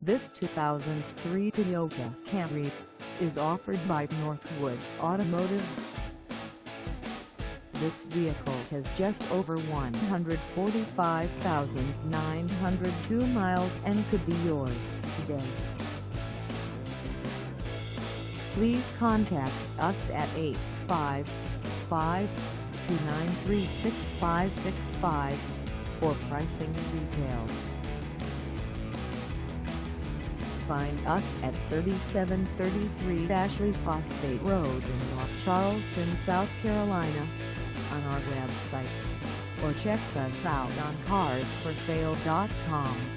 This 2003 Toyota Camry is offered by Northwoods Automotive. This vehicle has just over 145,902 miles and could be yours today. Please contact us at 855-293-6565 for pricing details. Find us at 3733 Ashley Phosphate Road in North Charleston, South Carolina, on our website, or check us out on carsforsale.com.